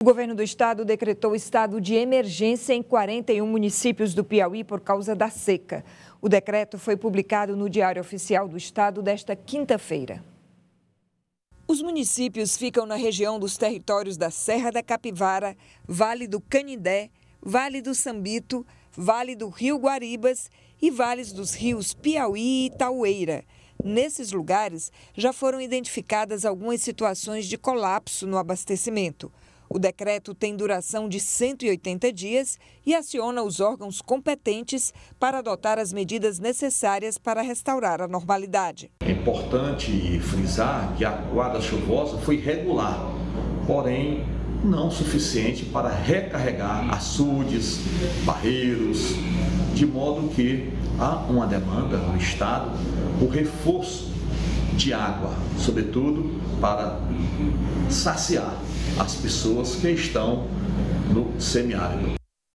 O governo do estado decretou estado de emergência em 41 municípios do Piauí por causa da seca. O decreto foi publicado no Diário Oficial do Estado desta quinta-feira. Os municípios ficam na região dos territórios da Serra da Capivara, Vale do Canindé, Vale do Sambito, Vale do Rio Guaribas e vales dos rios Piauí e Itaueira. Nesses lugares, já foram identificadas algumas situações de colapso no abastecimento. O decreto tem duração de 180 dias e aciona os órgãos competentes para adotar as medidas necessárias para restaurar a normalidade. É importante frisar que a guarda chuvosa foi regular, porém não suficiente para recarregar açudes, barreiros, de modo que há uma demanda no estado por reforço de água, sobretudo para saciar as pessoas que estão no semiárido.